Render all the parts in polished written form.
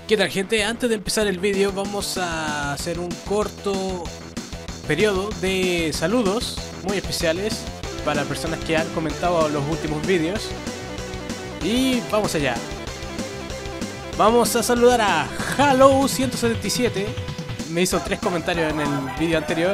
¿Qué tal, gente? Antes de empezar el vídeo vamos a hacer un corto periodo de saludos muy especiales para personas que han comentado los últimos vídeos. Y vamos allá. Vamos a saludar a Halo177. Me hizo 3 comentarios en el vídeo anterior.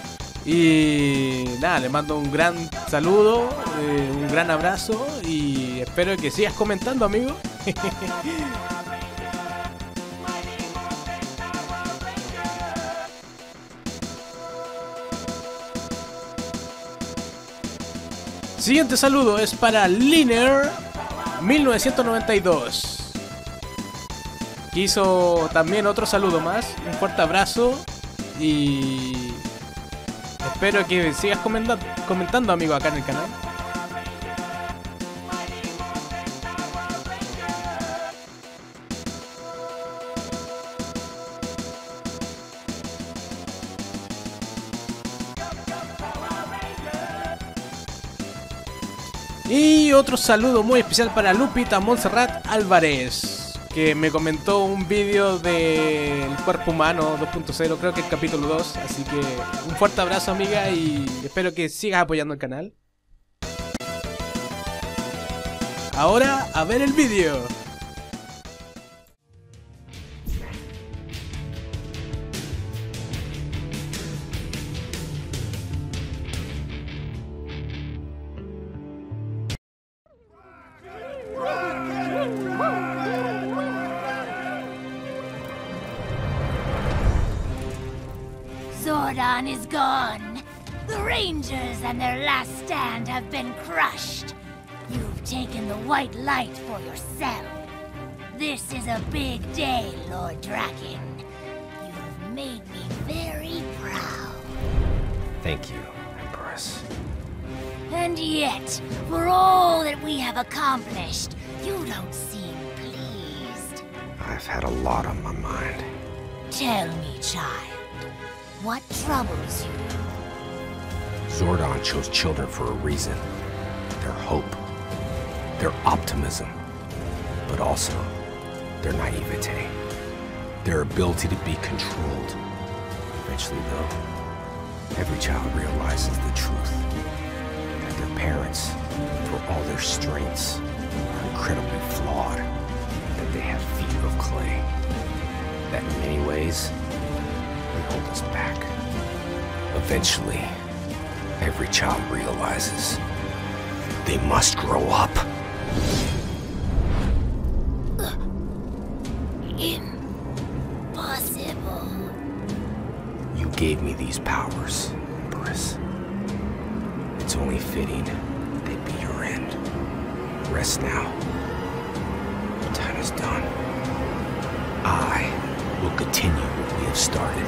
Y nada, le mando un gran saludo, un gran abrazo y espero que sigas comentando, amigo. Siguiente saludo es para Liner1992, que hizo también otro saludo más. Un fuerte abrazo y espero que sigas comentando, amigo, acá en el canal. Y otro saludo muy especial para Lupita Montserrat Álvarez, que me comentó un vídeo del cuerpo humano 2.0, creo que el capítulo 2. Así que un fuerte abrazo, amiga, y espero que sigas apoyando el canal. Ahora a ver el vídeo. Zordon is gone. The Rangers and their last stand have been crushed. You've taken the white light for yourself. This is a big day, Lord Draken. You've made me very proud. Thank you, Empress. And yet, for all that we have accomplished, you don't seem pleased. I've had a lot on my mind. Tell me, child, what troubles you? Zordon chose children for a reason. Their hope, their optimism, but also their naivete, their ability to be controlled. Eventually, though, every child realizes the truth, that their parents, for all their strengths, are incredibly flawed, that they have feet of clay, that in many ways, they hold us back. Eventually, every child realizes they must grow up. Impossible. You gave me these powers, Empress. It's only fitting they'd be your end. Rest now. The time is done. I will continue what we have started.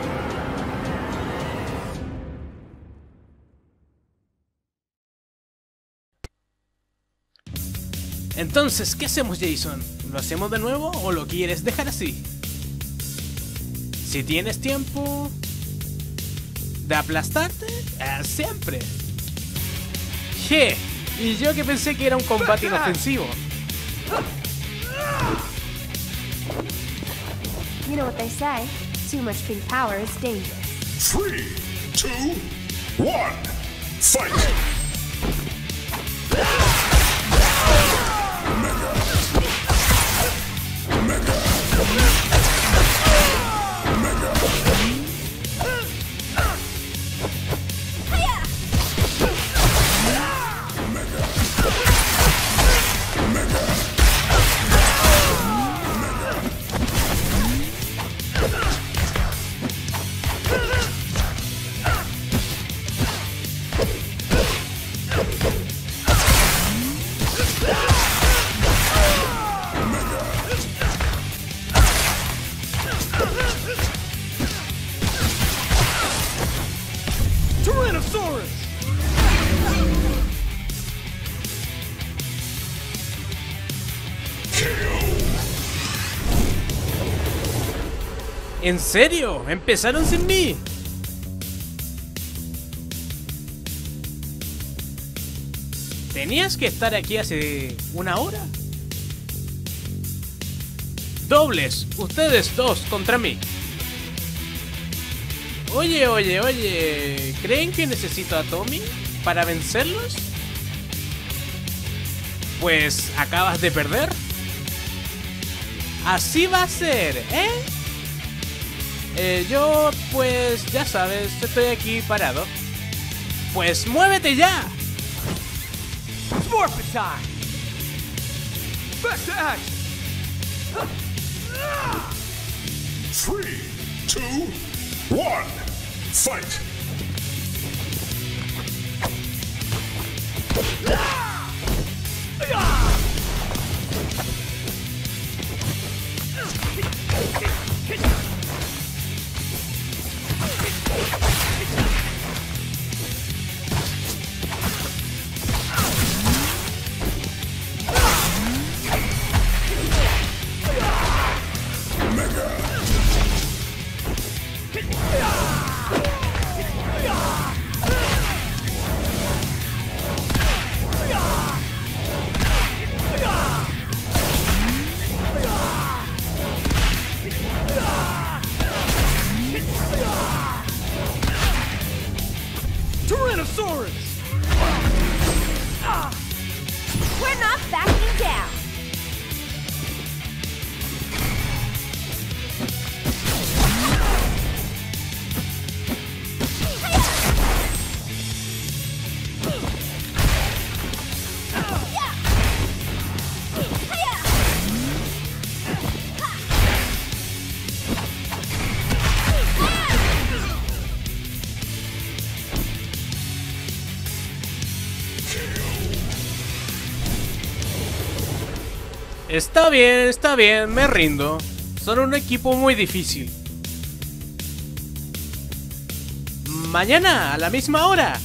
Entonces, ¿qué hacemos, Jason? ¿Lo hacemos de nuevo o lo quieres dejar así? Si tienes tiempo de aplastarte, siempre. Je, y yo que pensé que era un combate inofensivo. You know what they say, too much big power is dangerous. 3, 2, 1, fight! ¿En serio? ¿Empezaron sin mí? ¿Tenías que estar aquí hace una hora? Dobles, ustedes dos contra mí. Oye, ¿creen que necesito a Tommy para vencerlos? Pues acabas de perder. Así va a ser, yo, pues, ya sabes, estoy aquí parado. Pues muévete ya. Morphin time! Back to action! 3, 2, 1, fight! Tyrannosaurus! We're not backing down. Está bien, me rindo. Son un equipo muy difícil. Mañana, a la misma hora.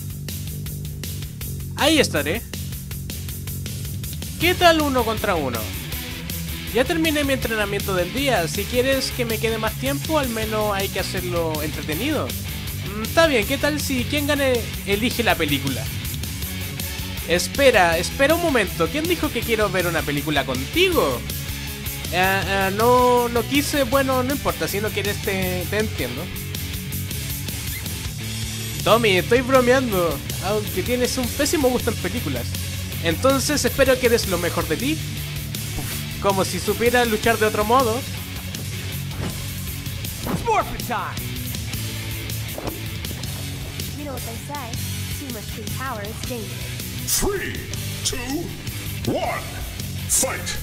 Ahí estaré. ¿Qué tal 1 contra 1? Ya terminé mi entrenamiento del día. Si quieres que me quede más tiempo, al menos hay que hacerlo entretenido. Está bien, ¿qué tal si quien gane elige la película? Espera un momento. ¿Quién dijo que quiero ver una película contigo? No quise... Bueno, no importa. Si no quieres te entiendo. Tommy, estoy bromeando. Aunque tienes un pésimo gusto en películas. Entonces espero que des lo mejor de ti. Como si supiera luchar de otro modo. Morphin time! You know what they say, too much big power is dangerous. 3, 2, 1, fight!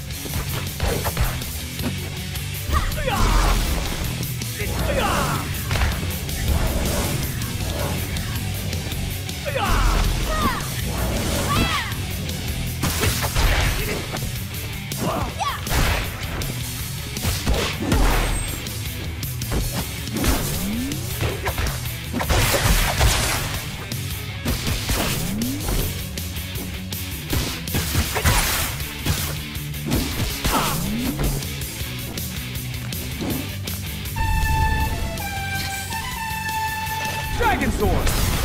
Dragon Sword!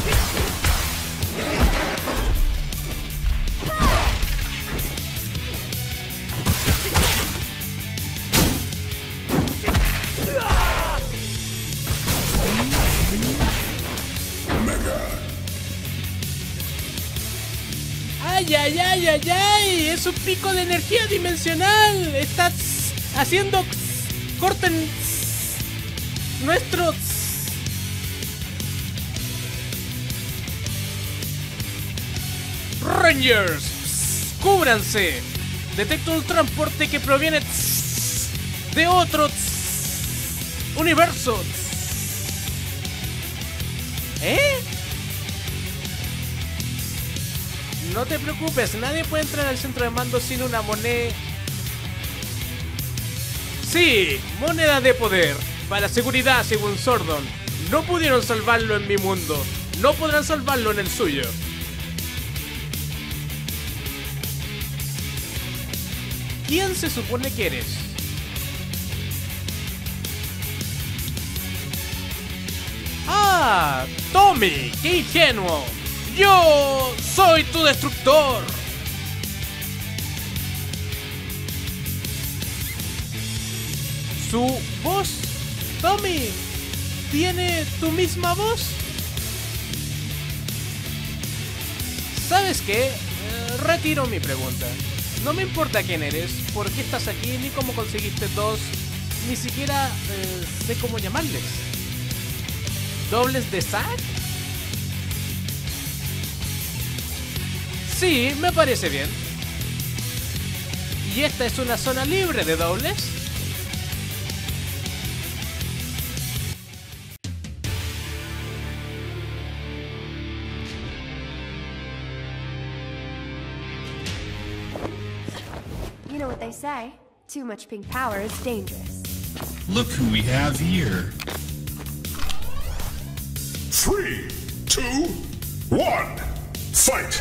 ¡Ay! ¡Es un pico de energía dimensional! ¡Estás haciendo corten nuestro... Rangers, cúbranse. Detecto un transporte que proviene de otro universo. No te preocupes, nadie puede entrar al centro de mando sin una moneda. Sí, moneda de poder. Para seguridad, según Zordon. No pudieron salvarlo en mi mundo. No podrán salvarlo en el suyo. ¿Quién se supone que eres? ¡Ah! ¡Tommy! ¡Qué ingenuo! ¡Yo soy tu destructor! Su voz, Tommy, ¿tiene tu misma voz? ¿Sabes qué? Retiro mi pregunta. No me importa quién eres, por qué estás aquí, ni cómo conseguiste dos, ni siquiera sé cómo llamarles. ¿Dobles de Zack? Sí, me parece bien. ¿Y esta es una zona libre de dobles? You know what they say, too much pink power is dangerous. Look who we have here. 3, 2, 1, fight!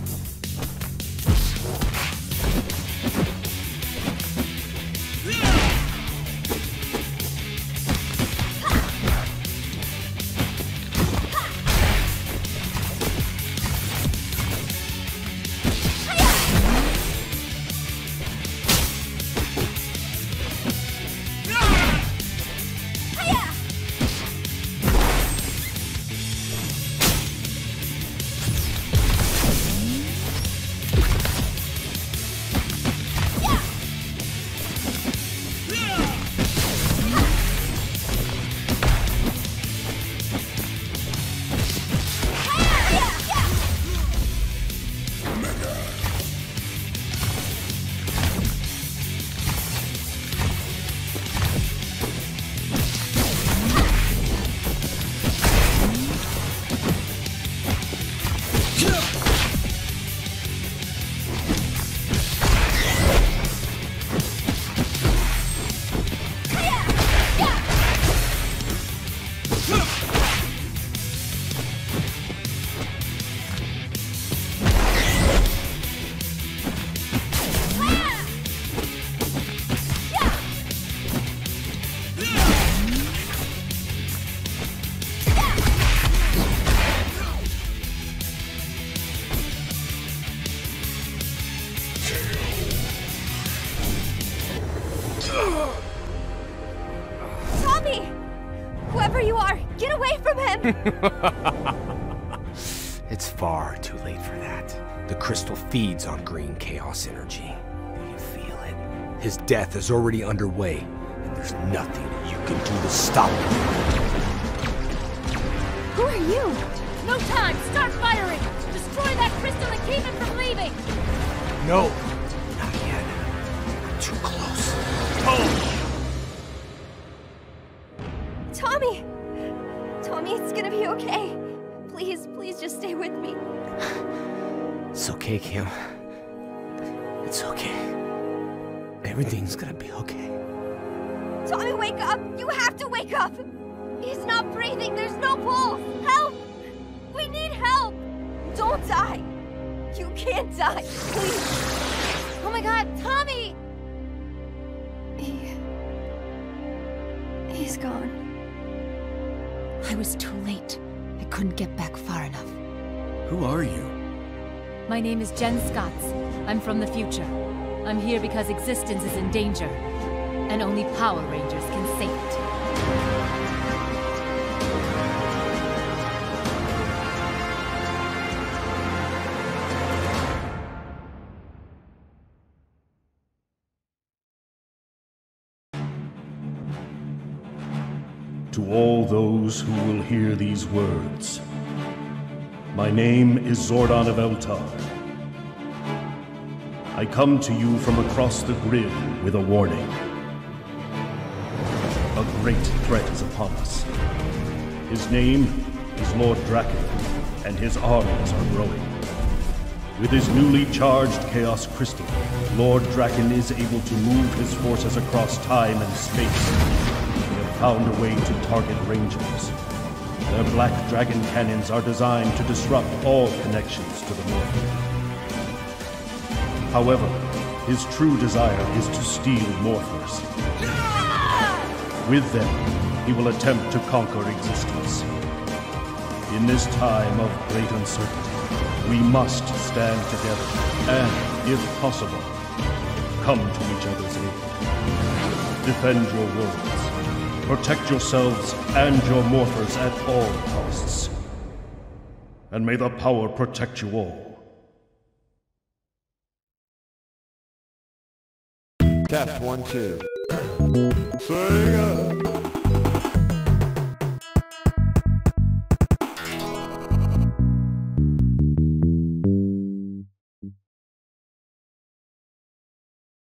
Tommy! Whoever you are, get away from him! It's far too late for that. The crystal feeds on green chaos energy. You feel it. His death is already underway, and there's nothing you can do to stop it. Who are you? No time! Start firing! Destroy that crystal and keep him from leaving! No, not yet. Too close. Tommy! Tommy, it's gonna be okay. Please, please just stay with me. It's okay, Kim. It's okay. Everything's gonna be okay. Tommy, wake up! You have to wake up! He's not breathing, there's no pulse! Help! We need help! Don't die! You can't die, please! Oh my god, Tommy! He's gone. I was too late. I couldn't get back far enough. Who are you? My name is Jen Scotts. I'm from the future. I'm here because existence is in danger, and only Power Rangers can save it. To all those who will hear these words, my name is Zordon of Eltar. I come to you from across the grid with a warning. A great threat is upon us. His name is Lord Draken, and his armies are growing. With his newly charged Chaos Crystal, Lord Draken is able to move his forces across time and space. They have found a way to target Rangers. Their Black Dragon cannons are designed to disrupt all connections to the North. However, his true desire is to steal Morphers. With them, he will attempt to conquer existence. In this time of great uncertainty, we must stand together and, if possible, come to each other's aid. Defend your worlds. Protect yourselves and your mortars at all costs. And may the power protect you all. Test 1, 2. Sega!